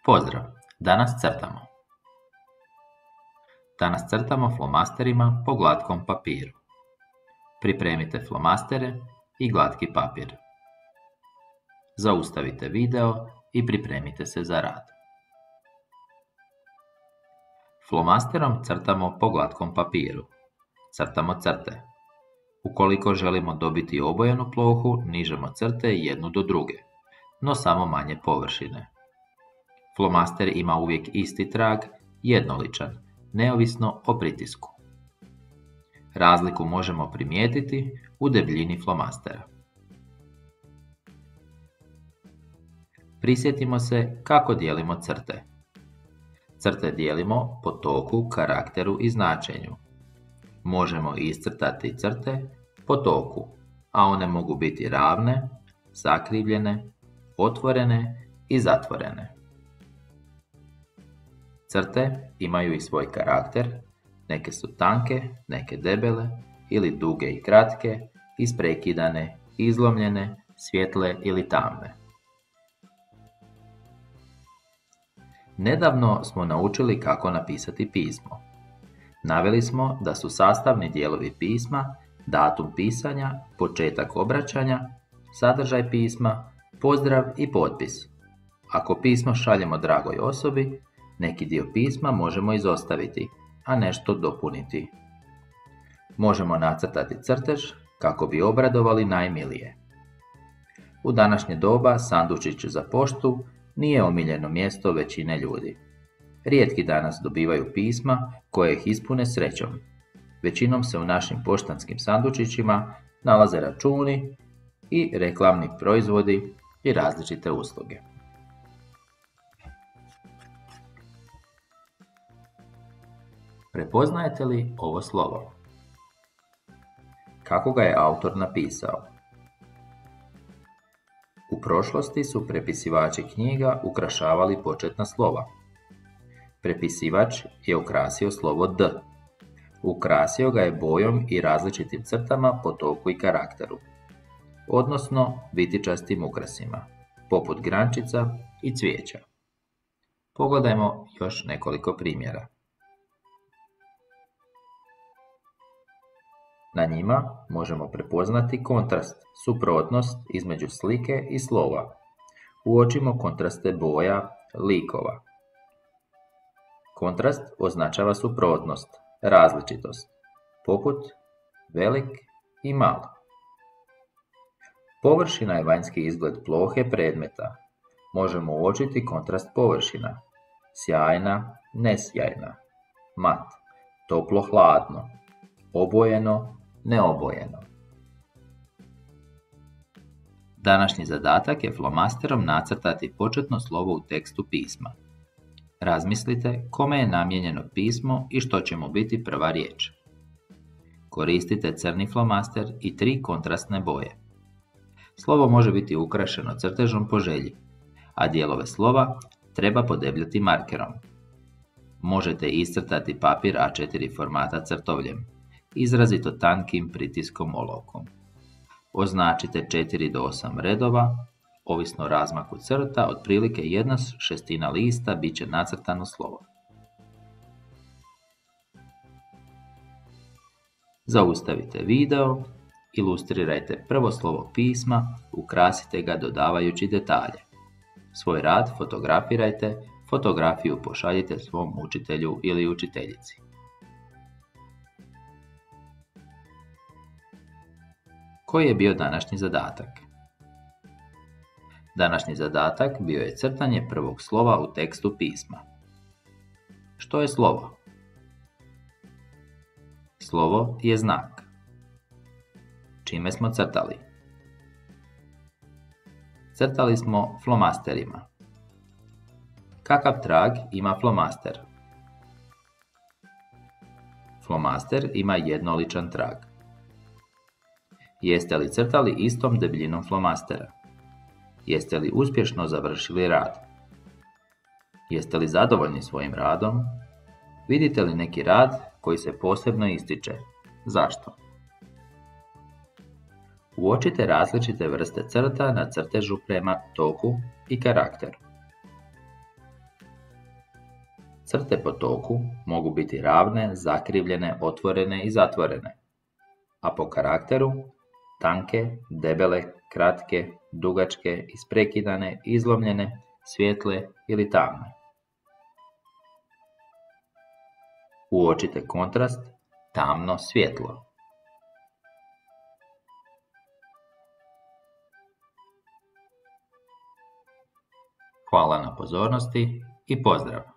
Pozdrav! Danas crtamo. Danas crtamo flomasterima po glatkom papiru. Pripremite flomastere i glatki papir. Zaustavite video i pripremite se za rad. Flomasterom crtamo po glatkom papiru. Crtamo crte. Ukoliko želimo dobiti obojenu plohu, nižemo crte jednu do druge, no samo manje površine. Flomaster ima uvijek isti trag, jednoličan, neovisno o pritisku. Razliku možemo primijetiti u debljini flomastera. Prisjetimo se kako dijelimo crte. Crte dijelimo po toku, karakteru i značenju. Možemo iscrtati crte po toku, a one mogu biti ravne, zakrivljene, otvorene i zatvorene. Crte imaju i svoj karakter, neke su tanke, neke debele ili duge i kratke, isprekidane, izlomljene, svjetle ili tamne. Nedavno smo naučili kako napisati pismo. Naveli smo da su sastavni dijelovi pisma datum pisanja, početak obraćanja, sadržaj pisma, pozdrav i potpis. Ako pismo šaljemo dragoj osobi, neki dio pisma možemo izostaviti, a nešto dopuniti. Možemo nacrtati crtež kako bi obradovali najmilije. U današnje doba sandučić za poštu nije omiljeno mjesto većine ljudi. Rijetki danas dobivaju pisma koje ih ispune srećom. Većinom se u našim poštanskim sandučićima nalaze računi i reklamni proizvodi i različite usluge. Prepoznajete li ovo slovo? Kako ga je autor napisao? U prošlosti su prepisivači knjiga ukrašavali početna slova. Prepisivač je ukrasio slovo D. Ukrasio ga je bojom i različitim crtama po toku i karakteru, odnosno vitičastim ukrasima, poput grančica i cvijeća. Pogledajmo još nekoliko primjera. Na njima možemo prepoznati kontrast, suprotnost između slike i slova. Uočimo kontraste boja, likova. Kontrast označava suprotnost, različitost, poput velik i mal. Površina je vanjski izgled plohe predmeta. Možemo uočiti kontrast površina, sjajna, nesjajna, mat, toplo-hladno, obojeno, neobojeno. Današnji zadatak je flomasterom nacrtati početno slovo u tekstu pisma. Razmislite kome je namijenjeno pismo i što će mu biti prva riječ. Koristite crni flomaster i 3 kontrastne boje. Slovo može biti ukrašeno crtežom po želji, a dijelove slova treba podebljati markerom. Možete iscrtati papir A4 formata crtovljem, izrazito tankim pritiskom olovkom. Označite 4 do 8 redova, ovisno o razmaku crta, otprilike 1/6 lista bit će nacrtano slovo. Zaustavite video, ilustrirajte prvo slovo pisma, ukrasite ga dodavajući detalje. Svoj rad fotografirajte, fotografiju pošaljite svom učitelju ili učiteljici. Koji je bio današnji zadatak? Današnji zadatak bio je crtanje prvog slova u tekstu pisma. Što je slovo? Slovo je znak. Čime smo crtali? Crtali smo flomasterima. Kakav trag ima flomaster? Flomaster ima jednoličan trag. Jeste li crtali istom debljinom flomastera? Jeste li uspješno završili rad? Jeste li zadovoljni svojim radom? Vidite li neki rad koji se posebno ističe? Zašto? Uočite različite vrste crta na crtežu prema toku i karakteru. Crte po toku mogu biti ravne, zakrivljene, otvorene i zatvorene, a po karakteru tanke, debele, kratke, dugačke, isprekidane, izlomljene, svijetle ili tamne. Uočite kontrast tamno-svjetlo. Hvala na pozornosti i pozdrav!